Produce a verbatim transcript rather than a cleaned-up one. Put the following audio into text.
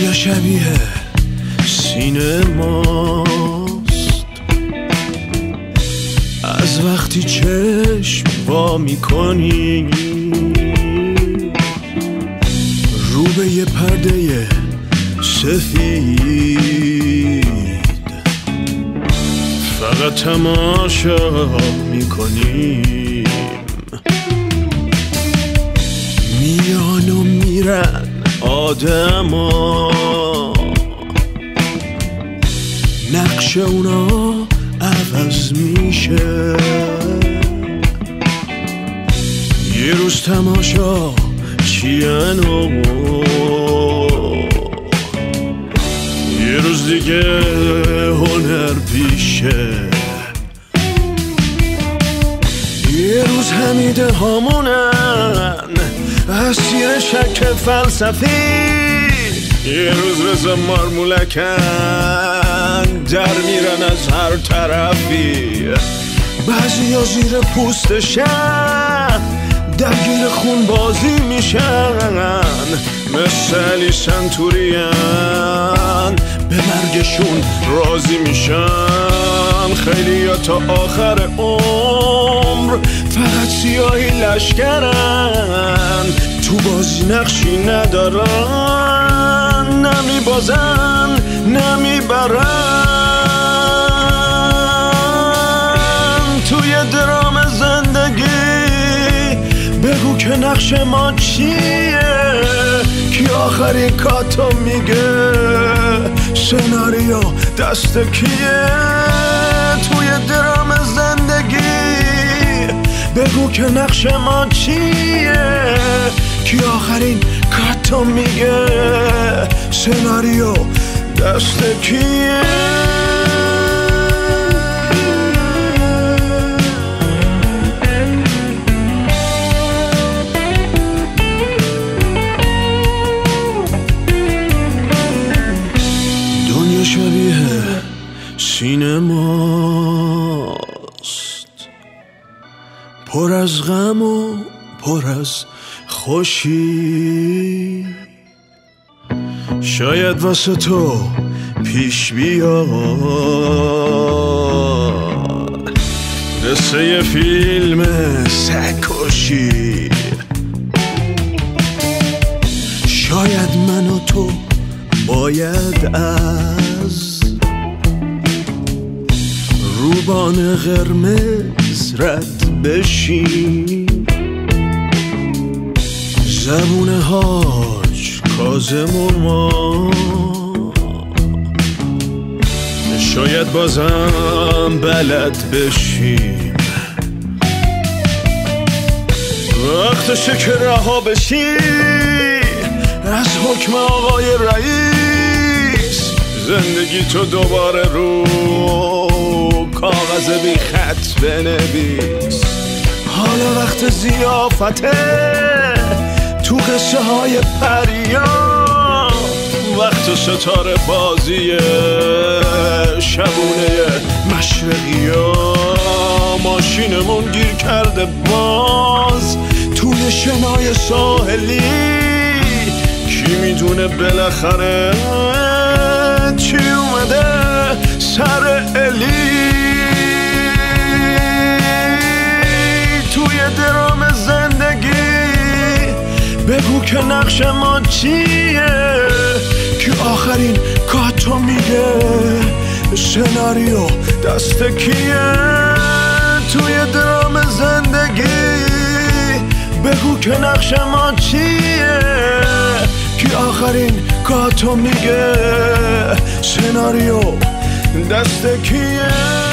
دنیا شبیه سینه ماست، از وقتی چشم وا میکنی رو به یه پرده سفید فقط تماشا میکنیم. میان و میرن آدما، نقش اونا عوض میشه، یه روز تماشا چین و یه روز دیگه هنر پیشه، یه روز حمیده هامونن اسیر شک فلسفی، یه روز رضا مارمولکن در میرن از هر طرفی، بعضی ها زیر پوستشن درگیر خون بازی میشن، مثل علی سنتوریان به مرگشون راضی میشن. خیلی ها تا آخر عمر فقط سیاهی لشکرن، تو بازی نقشی ندارن، نمی بازن نمی برن. توی درام زندگی بگو که نقش ما چیه، کی آخرین کاتو میگه، سناریو دست کیه. توی درام زندگی بگو که نقش ما چیه، کی آخرین کاتو میگه، سناریو دست کیه. شبیه سینه ماست، پر از غم و پر از خوشی، شاید واسه تو پیش بیاد قصه یه فیلم سگ‌کشی، شاید من و تو باید از روبان قرمز رد بشیم، زبون حاج کاظم و ما شاید بازم بلد بشیم. وقتشه که رها بشی از حکم آقای رئیس، زندگی تو دوباره رو کاغذ بی خط بنویس. حالا وقت ضیافته تو قصه های پریا، وقت ستاره بازی شبونه مشرقیا. ماشینمون گیر کرده باز توی شنای ساحلی، کی میدونه بالاخره چی اومده سر الی. توی درام زندگی بگو که نقش ما چیه، که آخرین کاتو میگه، سناریو دست کیه. توی درام زندگی بگو که نقش ما چیه، که آخرین کاتو میگه، سناریو دست کیه.